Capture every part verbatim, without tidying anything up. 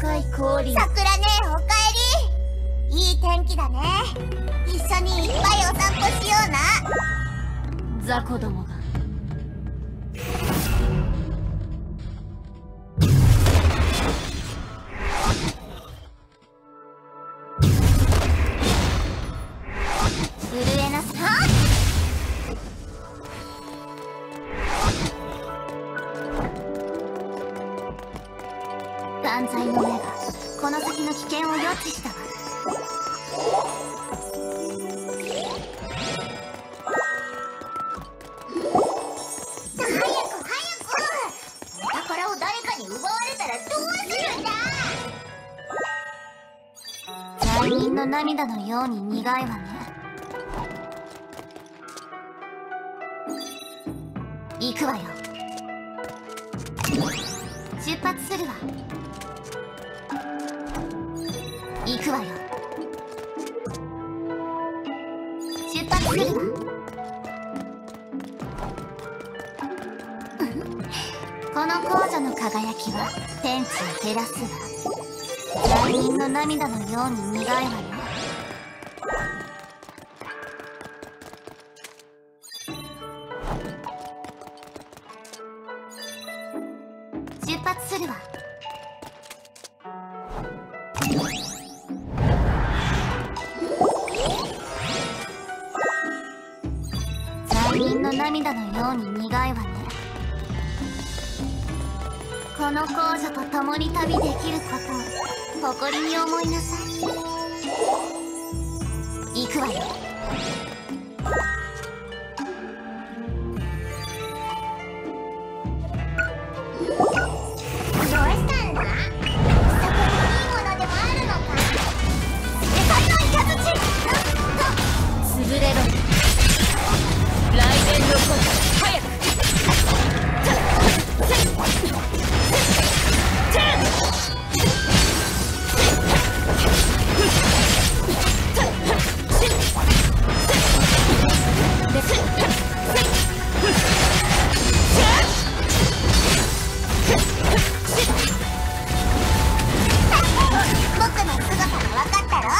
赤い氷。 さくらねえ、おかえり。いい天気だね。一緒にいっぱいお散歩しような。 雑魚どもが。 震えなさい。 断罪の目がこの先の危険を予知したわ。 早く早く。お宝を誰かに奪われたらどうするんだ。 罪人の涙のように苦いわね。行くわよ。出発するわ。行くわよ。出発するわ。この皇女の輝きは天地を照らすわ。罪人の涙のように苦いわね。出発するわ。罪人の涙のように苦いわね。この皇女と共に旅できることを誇りに思いなさい。行くわよ。 どうしたんだ。そこにいいものでもあるのか。世界のイカズチ。 潰れろ。雷電の声早く。 僕の姿が分かったろ。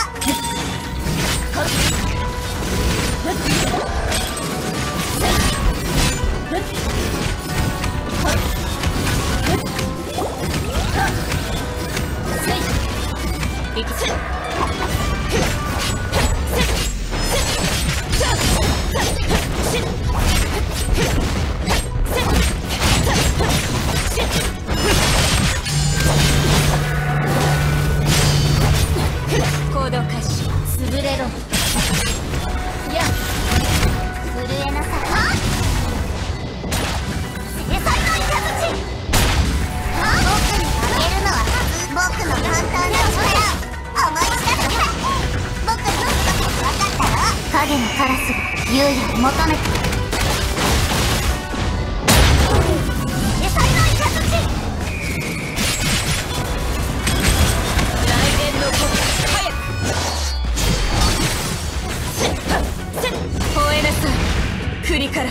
行動開始。潰れろ。いや、 震えなさい。制裁のイカズチ。僕にあげるのは僕の簡単な力を思い知らせて。僕の姿が分かったろ。 影のカラスが優也を求めて。 制裁のイカズチ。 雷電の声早く。吠えなさい。栗から。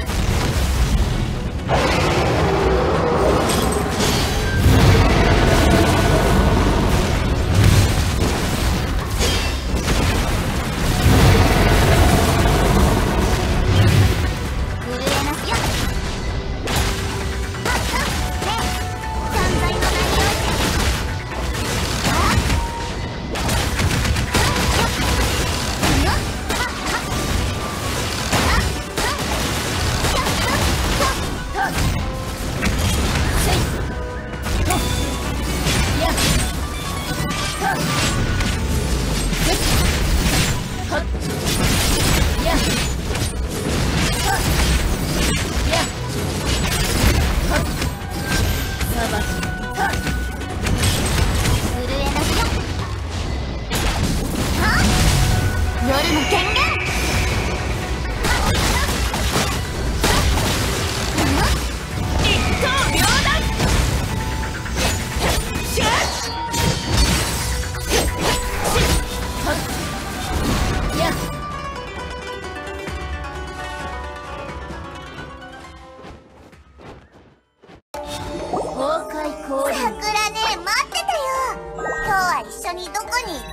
に行く？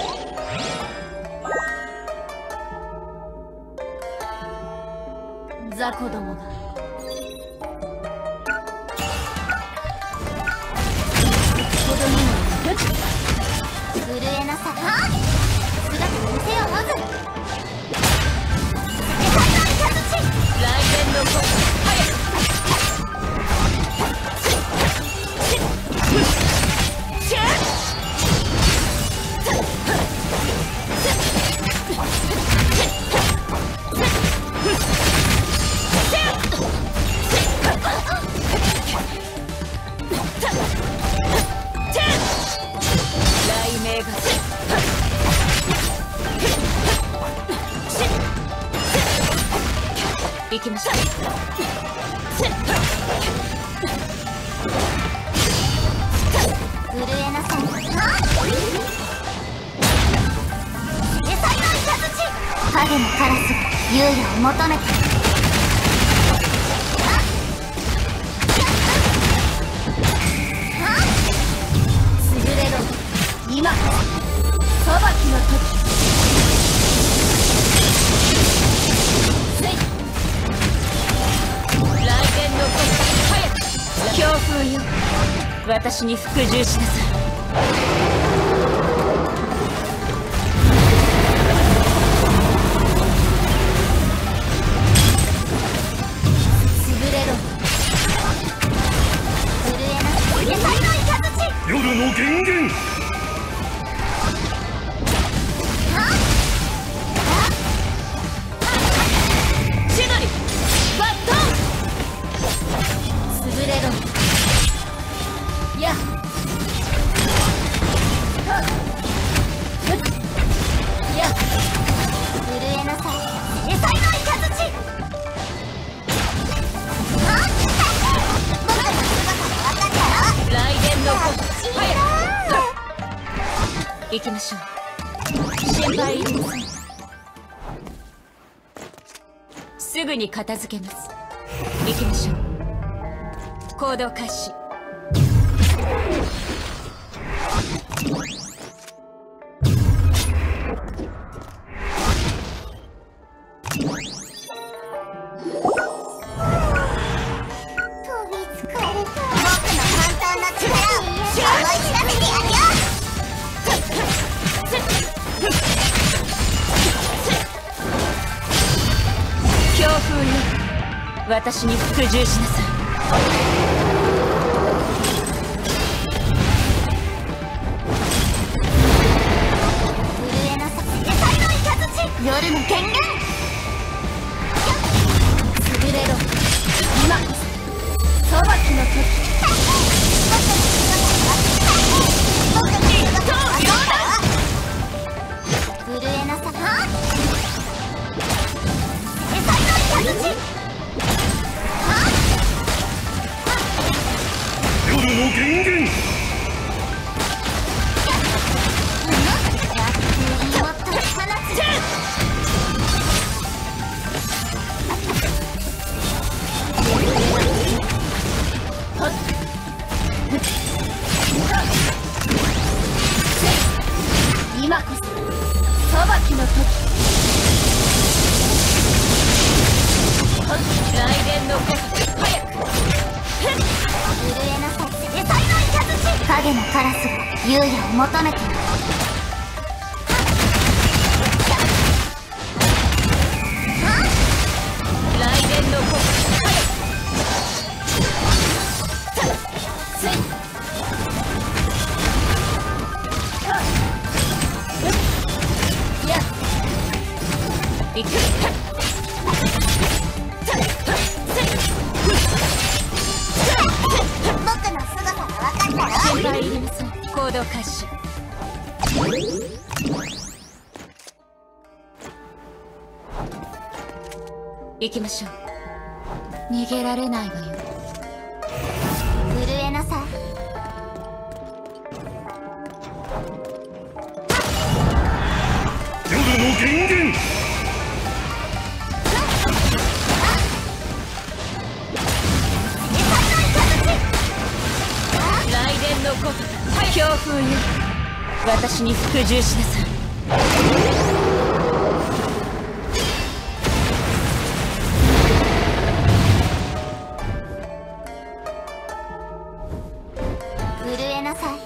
雑魚どもが子供に震えなさい。姿を見せよう。まず雷電の子早く行きましょう。震えなさい。影のカラスが優也を求めている。優れろ今裁きの時。強風よ、私に服従しなさい。潰れろ。震えなさい。野菜のイカズチ。夜の源源。千鳥バットン。潰れろ。やっやっ震えなさい。野菜のイカズチ。雷電の子早く行きましょう。心配いりません。すぐに片付けます。行きましょう。行動開始。強風よ、私に服従しなさい。夜の権限。潰れろ今こそ裁きの時。震えなさい。夜の源源。今こそ裁きの時。雷電の子早く震えなさい。野菜のイカズチ。影のカラスが優也を求めている。雷電の子早くついやっ行く。僕の凄さが分かったろ。心配いりません。行動開始。行きましょう。逃げられないわよ。震えなさい。夜の源源。雷電の子強風よ、 私に服従しなさい。 震えなさい。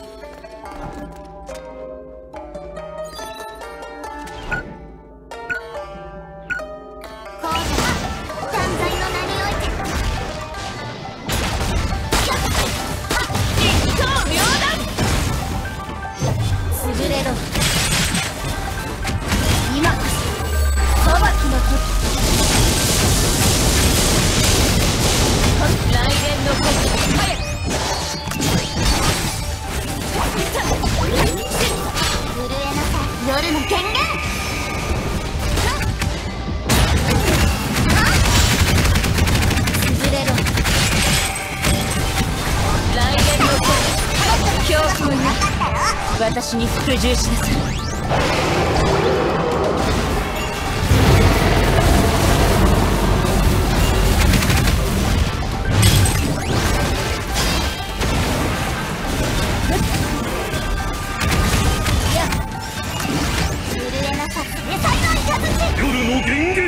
こう断罪の名において一刀両断。優れろ。今こそ裁きの時。雷電の鼓舞早く。 震えなさい。夜の権限。 優れろ。雷電の鼓舞強風に私に服従しなさい。 震えなさい。野菜のイカズチ。 夜の源源。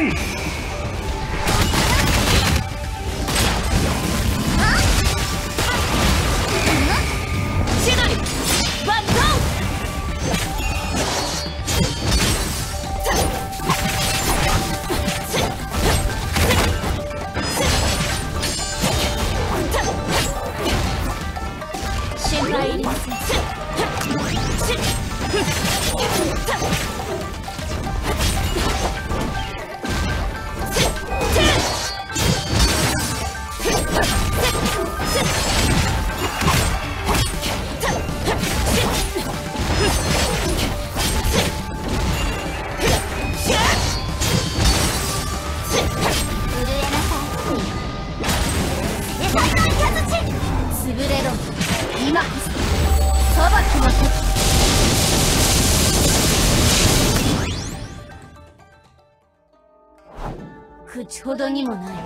千鳥バットン。心配いりません。優れろ。今こそ裁きの時。口ほどにもない。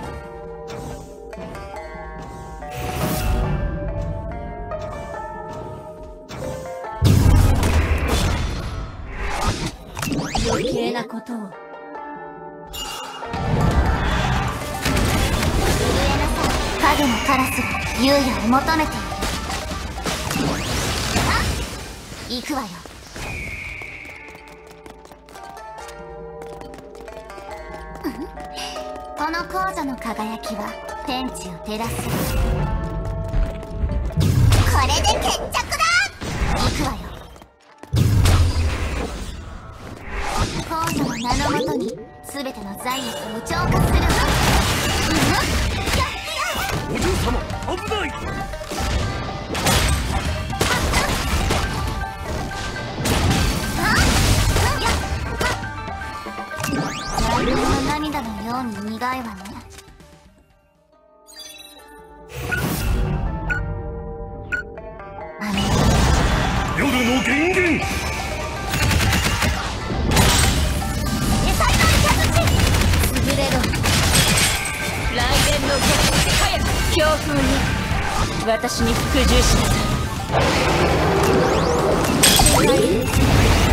余計なことを。 影のカラスが優也を求めている。行くわよ。この皇女の輝きは天地を照らす。これで決着だ。行くわよ。皇女の名のもとに全ての罪悪を浄化するわ。 お嬢様危ない。来年の涙のように苦いわね。あの夜の源源。 野菜のイカズチ。 優れろ。雷電の鼓舞早く。強風に私に服従しなさい。心配いりません。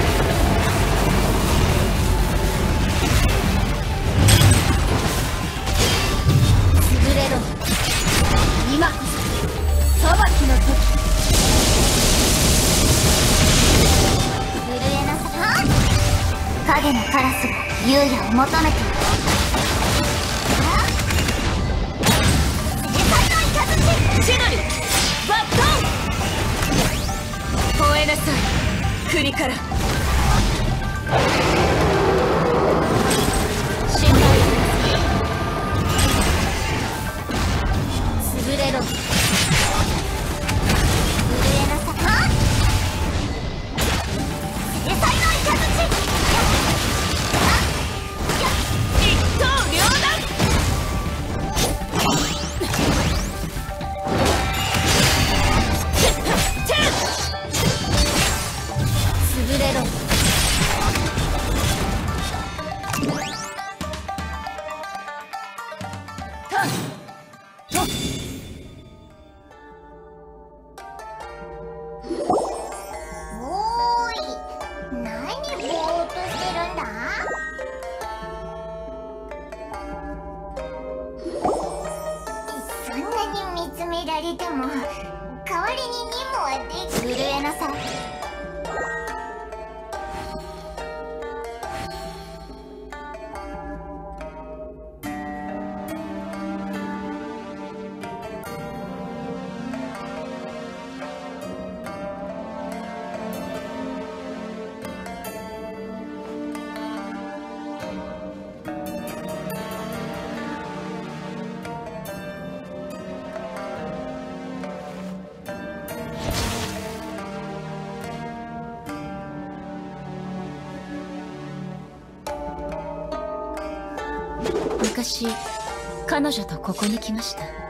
優れろ。今こそ裁きの時。 震えなさい。影のカラスが優也を求めている。 千鳥バットン。吠えなさい国から。心配いりません。優れろ。 震えなさい。野菜のイカズチ。 一刀両断。優れろ。 いても代わりに任務はでき震えなさい。 昔彼女とここに来ました。